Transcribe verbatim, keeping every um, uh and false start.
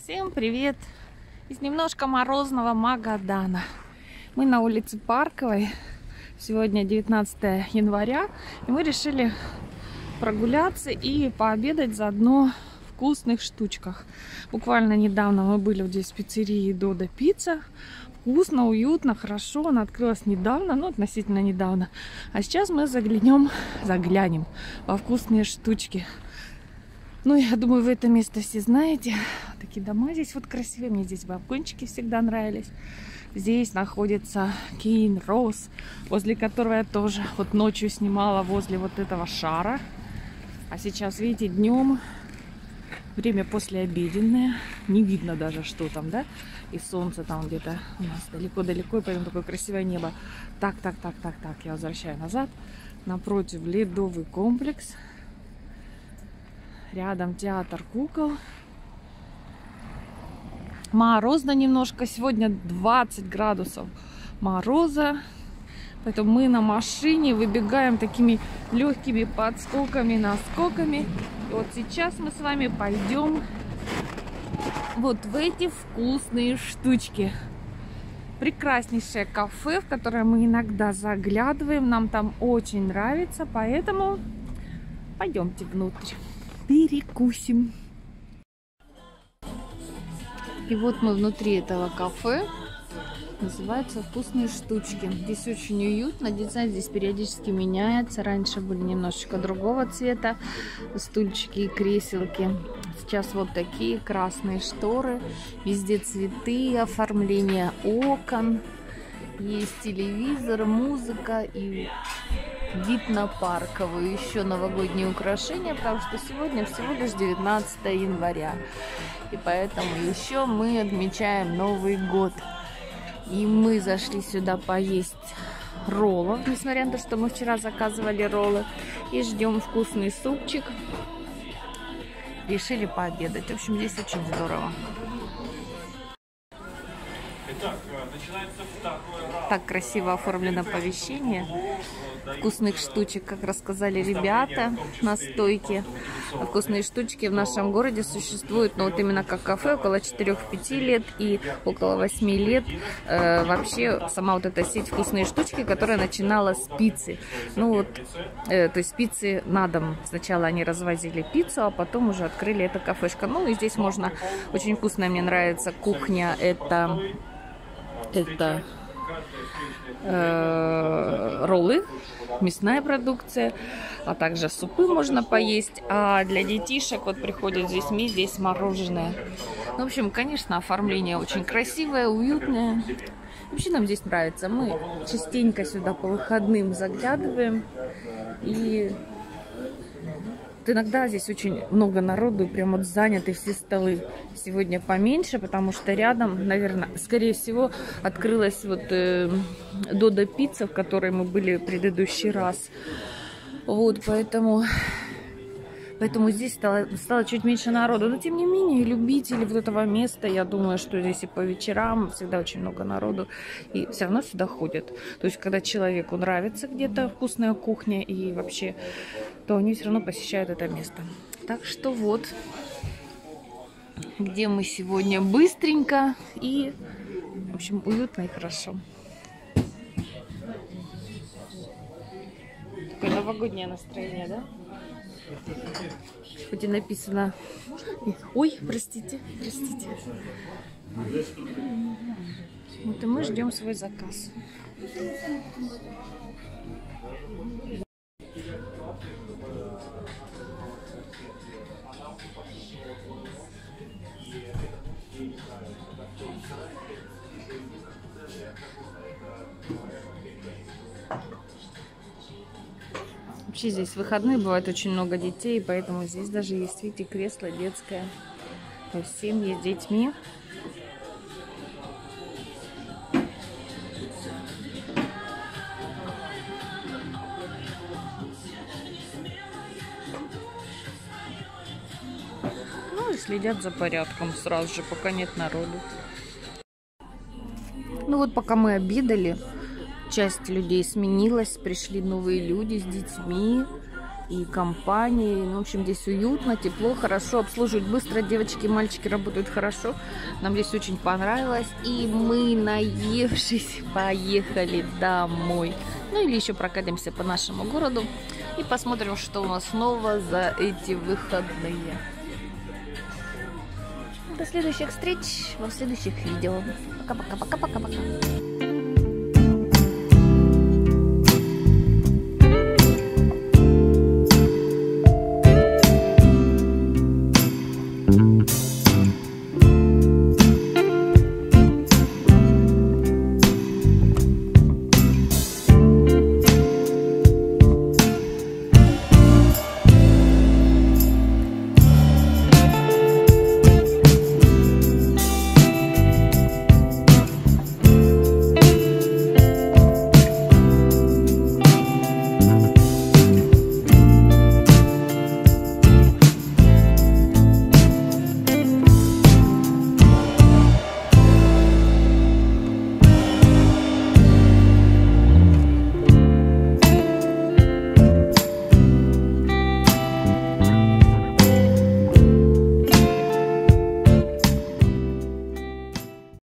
Всем привет! Из немножко морозного Магадана. Мы на улице Парковой. Сегодня девятнадцатое января. И мы решили прогуляться и пообедать заодно в вкусных штучках. Буквально недавно мы были вот здесь в пиццерии Додо Пицца. Вкусно, уютно, хорошо. Она открылась недавно, ну относительно недавно. А сейчас мы заглянем, заглянем во вкусные штучки. Ну, я думаю, вы это место все знаете. Такие дома здесь вот красивые. Мне здесь балкончики всегда нравились. Здесь находится Кейн Роуз, возле которого я тоже вот ночью снимала возле вот этого шара. А сейчас, видите, днем время послеобеденное. Не видно даже, что там, да? И солнце там где-то у нас далеко-далеко. И поэтому такое красивое небо. Так, так, так, так, так. Я возвращаю назад. Напротив ледовый комплекс. Рядом театр кукол. Морозно немножко. Сегодня двадцать градусов мороза. Поэтому мы на машине выбегаем такими легкими подскоками, наскоками. И вот сейчас мы с вами пойдем вот в эти вкусные штучки. Прекраснейшее кафе, в которое мы иногда заглядываем. Нам там очень нравится. Поэтому пойдемте внутрь. Перекусим. И вот мы внутри этого кафе. Называется «Вкусные штучки». Здесь очень уютно. Дизайн здесь периодически меняется. Раньше были немножечко другого цвета стульчики и креселки. Сейчас вот такие красные шторы. Везде цветы, оформление окон. Есть телевизор, музыка и вид на Парковую. Еще новогодние украшения, потому что сегодня всего лишь девятнадцатое января. И поэтому еще мы отмечаем Новый год. И мы зашли сюда поесть роллов, несмотря на то, что мы вчера заказывали роллы. И ждем вкусный супчик. Решили пообедать. В общем, здесь очень здорово. Итак, начинается второй раунд. Так красиво оформлено помещение. Вкусных штучек, как рассказали ребята на стойке. Вкусные штучки в нашем городе существуют, но вот именно как кафе, около четырёх-пяти лет и около восьми лет. Э, вообще, сама вот эта сеть «Вкусные штучки», которая начинала с пиццы. Ну вот, э, то есть пиццы на дом. Сначала они развозили пиццу, а потом уже открыли это кафешка. Ну и здесь можно, очень вкусная, мне нравится кухня, это... Это э, роллы, мясная продукция, а также супы можно поесть. А для детишек вот приходят с детьми, здесь мороженое. Ну, в общем, конечно, оформление очень красивое, уютное. Вообще нам здесь нравится. Мы частенько сюда по выходным заглядываем. И иногда здесь очень много народу, и прям вот заняты все столы. Сегодня поменьше, потому что рядом, наверное, скорее всего, открылась вот э, Додо Пицца, в которой мы были в предыдущий раз. Вот, поэтому, поэтому здесь стало, стало чуть меньше народу. Но, тем не менее, любители вот этого места, я думаю, что здесь и по вечерам всегда очень много народу. И все равно сюда ходят. То есть, когда человеку нравится где-то вкусная кухня и вообще, то они все равно посещают это место. Так что вот, где мы сегодня быстренько и, в общем, уютно и хорошо. Такое новогоднее настроение, да? Хоть и написано... Ой, простите, простите. Вот и мы ждем свой заказ. Вообще здесь в выходные бывает очень много детей, поэтому здесь даже есть, видите, кресло детское. То есть семьи с детьми. Ну и следят за порядком сразу же, пока нет народу. Ну вот пока мы обедали, часть людей сменилась, пришли новые люди с детьми. и компанией. Ну, в общем, здесь уютно, тепло, хорошо, обслуживают быстро. Девочки и мальчики работают хорошо. Нам здесь очень понравилось. И мы, наевшись, поехали домой. Ну, или еще прокатимся по нашему городу и посмотрим, что у нас снова за эти выходные. До следующих встреч во следующих видео. Пока-пока-пока-пока-пока.